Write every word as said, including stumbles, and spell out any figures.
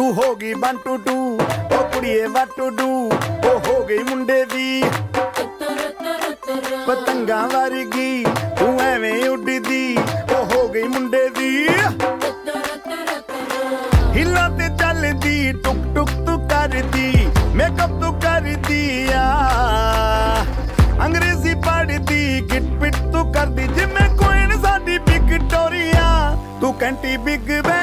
तू हो गई वन टू टू ओ कुड़िए व्हाट टू डू ओ हो गई मुंडे दी पतंगा वर्गी तू एवें उड़दी ओ हो गई मुंडे दी हिला ते चलदी टुक टुक तू करदी मेकअप तू करदी आ अंग्रेजी पढ़दी गिट पिट तू करदी जिमें कोई साडी विक्टोरिया तू कैंटी बिग